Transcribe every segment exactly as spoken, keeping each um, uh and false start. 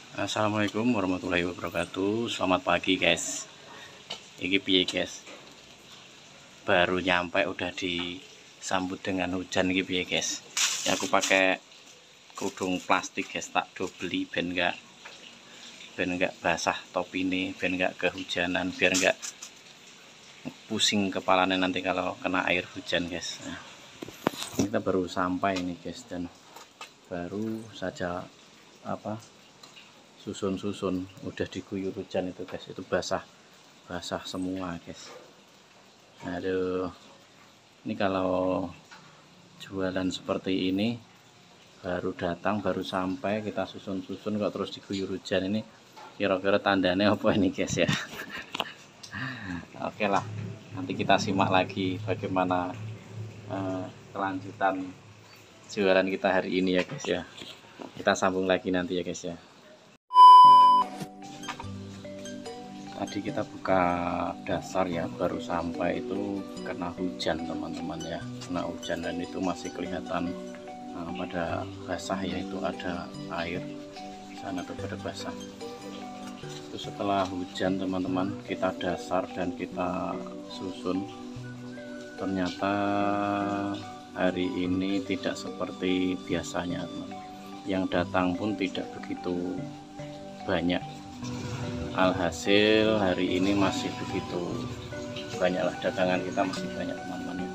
Assalamualaikum warahmatullahi wabarakatuh. Selamat pagi guys. Iki piye guys? Baru nyampe udah disambut dengan hujan iki piye guys? Ya aku pakai kerudung plastik guys, tak do beli ben enggak ben enggak basah topi ini, ben enggak kehujanan, biar enggak pusing kepalanya nanti kalau kena air hujan guys. Nah, kita baru sampai ini guys, dan baru saja apa susun-susun udah diguyur hujan itu guys, itu basah basah semua guys. Aduh, ini kalau jualan seperti ini baru datang baru sampai kita susun-susun kok terus diguyur hujan, ini kira-kira tandanya apa ini guys ya. Oke lah, nanti kita simak lagi bagaimana eh, kelanjutan jualan kita hari ini ya guys ya. Kita sambung lagi nanti ya guys ya. Tadi kita buka dasar ya, baru sampai itu kena hujan teman-teman ya, kena hujan dan itu masih kelihatan nah, pada basah ya, itu ada air sana tuh pada basah. Itu setelah hujan teman-teman kita dasar dan kita susun, ternyata hari ini tidak seperti biasanya teman. Yang datang pun tidak begitu banyak. Alhasil hari ini masih begitu banyaklah dagangan kita, masih banyak teman-teman ya.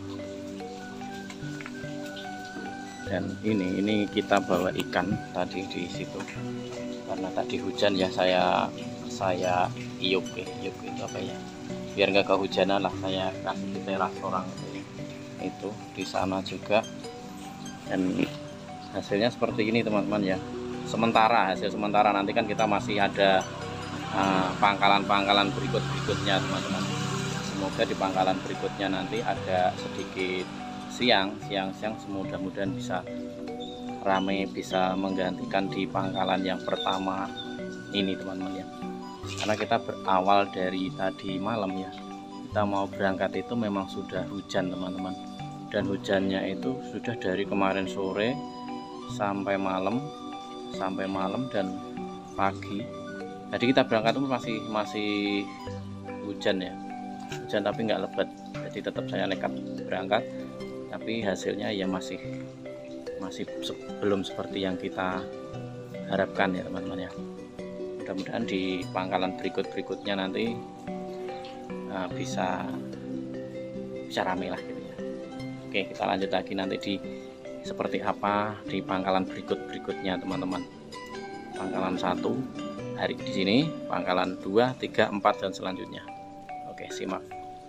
Dan ini ini kita bawa ikan tadi di situ karena tadi hujan ya, saya saya iup ya, iup itu apa ya, biar nggak kehujanan lah, saya kasih di teras orang itu, itu di sana juga. Dan hasilnya seperti ini teman-teman ya, sementara hasil sementara, nanti kan kita masih ada pangkalan-pangkalan uh, berikut-berikutnya teman-teman. Semoga di pangkalan berikutnya nanti ada sedikit siang siang-siang mudah-mudahan bisa ramai, bisa menggantikan di pangkalan yang pertama ini teman-teman ya. Karena kita berawal dari tadi malam ya, kita mau berangkat itu memang sudah hujan teman-teman, dan hujannya itu sudah dari kemarin sore sampai malam sampai malam dan pagi. Jadi kita berangkat itu masih masih hujan ya, hujan tapi nggak lebat. Jadi tetap saya nekat berangkat, tapi hasilnya ya masih masih belum seperti yang kita harapkan ya teman-teman ya. Mudah-mudahan di pangkalan berikut-berikutnya nanti uh, bisa bisa rame lah gitu ya. Oke, kita lanjut lagi nanti di seperti apa di pangkalan berikut-berikutnya teman-teman. Pangkalan satu hari di sini, pangkalan dua, tiga, empat dan selanjutnya. Oke, simak.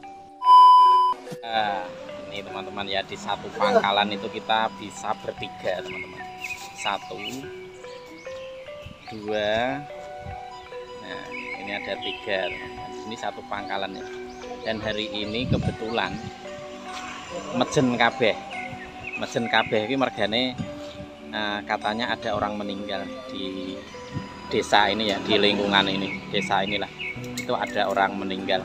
Nah, ini teman-teman ya, di satu pangkalan itu kita bisa bertiga teman-teman. Satu, dua, nah ini ada tiga teman-teman. Ini satu pangkalan ya. Dan hari ini kebetulan mejen kabeh, mejen kabeh ini mergane uh, katanya ada orang meninggal di desa ini ya, di lingkungan ini, desa inilah itu ada orang meninggal.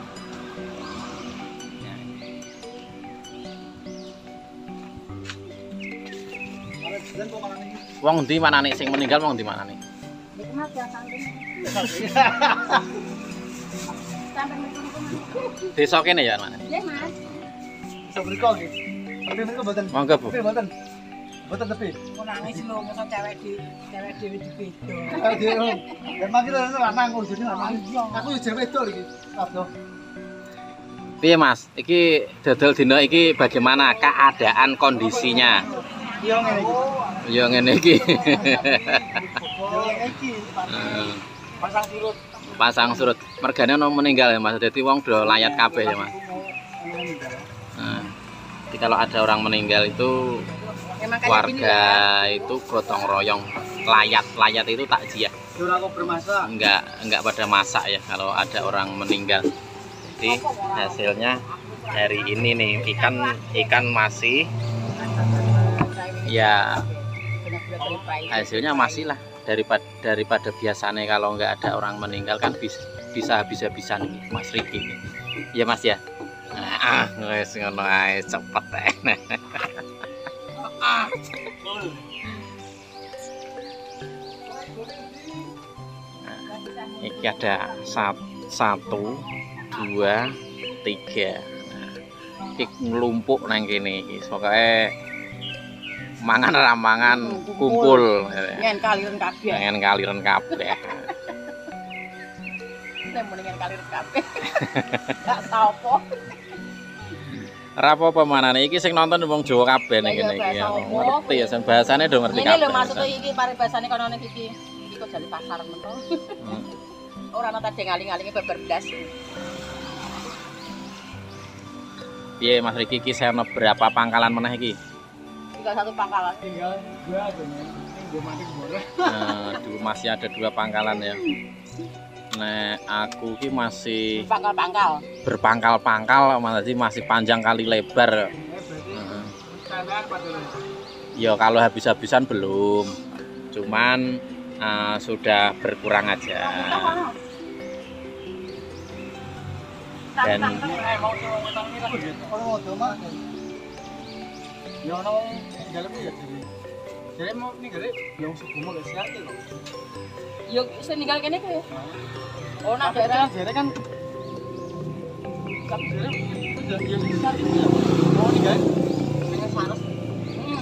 Wong di mana nih sing meninggal, wong di mana nih? Desa kene ya mana? Nggih Mas. Iso mriko nggih. Tapi mriko mboten. Monggo Bu. Mboten. Mboten tepi. Nangis lho, mosok cewek di cewek dhewe dibedo. Cewek dhewe. Ya maksudnya lanang urusane lanang. Aku yo cewek wedok iki. Aduh. Piye Mas? Iki dodol dina iki bagaimana keadaan kondisinya? Yo ngene iki. Yo ngene iki. Yo ngene iki. Pasang surut. Pasang surut. Mergane ono meninggal ya Mas. Dadi wong do layat kabeh ya Mas. Nah, jadi kalau ada orang meninggal itu warga itu gotong royong, layat-layat itu takziah. Enggak enggak pada masak ya kalau ada orang meninggal. Jadi hasilnya hari ini nih ikan ikan masih ya, hasilnya masih lah daripada daripada biasanya kalau nggak ada orang meninggal kan bisa bisa habis-habisan nih Mas Riki. Ya Mas ya. Ah, wis ngono ae cepet ae. Ah. Ini ada satu, dua, tiga. Nah, ini ngelumpuk nang kene iki. Pokoke mangan ramangan kumpul. Ngen kaliren kabeh. Ngen kaliren kabeh. Nek mendingan kaliren kabeh. Gak sapa. Ora apa-apa manane iki sing nonton wong Jawa kabeh ning kene iki. Ngerti ya, sen bahasane do ngerti kabeh. Ini lho maksudnya iki paribasane kono ning iki. Iki kok jali pasar men to. Ora ana tadi ngaling-ngalinge beber blas. Piye Mas Riki iki saya berapa pangkalan meneh iki? Tinggal satu pangkalan. Tinggal dua aja nih. Ini mati boleh. Nah, dulu masih ada dua pangkalan ya. Nek aku ki masih Pangkal-pangkal. berpangkal-pangkal, masih masih panjang kali lebar. Ya kalau habis-habisan belum, cuman uh, sudah berkurang aja. Dan Yo sing ninggal kene ku. Oh, nak daerah jare kan kap jare udah dia bisa ya. Mau nih guys. Dengan sanes. Hmm.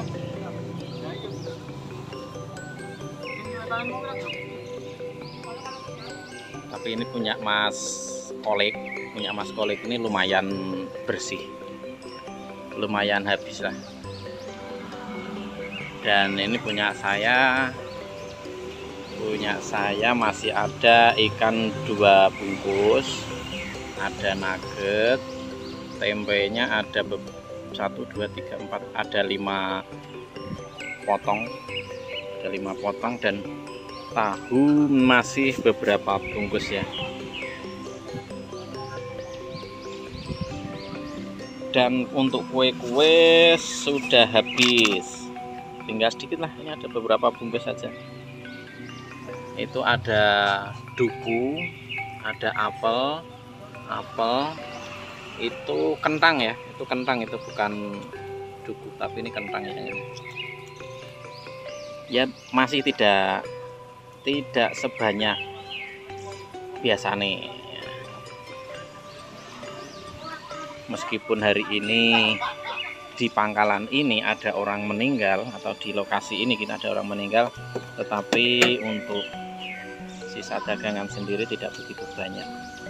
tapi ini punya Mas Kolek, punya Mas Kolek ini lumayan bersih, lumayan habis lah. Dan ini punya saya, punya saya masih ada ikan dua bungkus, ada nugget, tempenya ada satu dua tiga empat, ada lima potong, ada lima potong, dan tahu masih beberapa bungkus ya. Dan untuk kue-kue sudah habis, tinggal sedikit lah, ini ada beberapa bungkus saja. Itu ada duku, ada apel, apel, itu kentang ya, itu kentang, itu bukan duku tapi ini kentang ya. Ya masih tidak tidak sebanyak biasanya. Meskipun hari ini di pangkalan ini ada orang meninggal, atau di lokasi ini kita ada orang meninggal, tetapi untuk sisa dagangan sendiri tidak begitu banyak.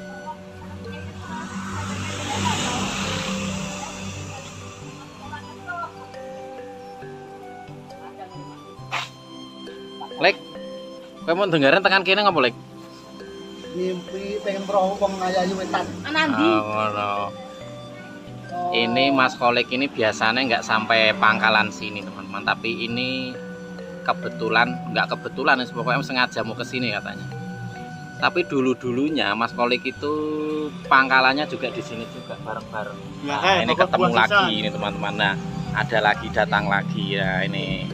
Lek, kowe mau dengaran tekan kene ngapa, Lek? Mimpi pengen perahu wong ngayayu wetan. Anandi. Oh, no. Ini Mas Kolek ini biasanya nggak sampai pangkalan sini teman-teman, tapi ini kebetulan, nggak kebetulan, pokoknya sengaja mau ke sini katanya. Tapi dulu-dulunya Mas Kolek itu pangkalannya juga di sini juga bareng-bareng. Nah, nah, ini ketemu lagi ini teman-teman. Nah, ada lagi, datang lagi ya ini.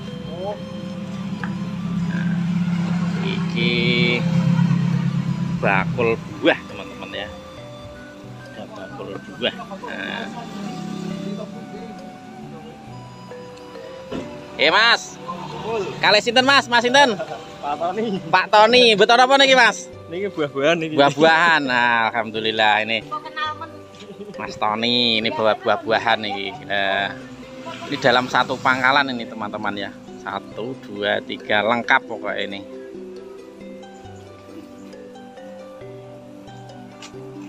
Nah, iki bakul buah teman-teman ya. Bakul buah. Nah. Eh Mas, kali sinten Mas, Mas sinten? Pak Tony. Pak Tony, betul apa nih Mas? Niki buah-buahan niki. Buah-buahan. Nah, alhamdulillah ini Mas Tony ini bawa buah-buahan nih. Nah, ini dalam satu pangkalan ini teman-teman ya. Satu, dua, tiga, lengkap pokoknya ini.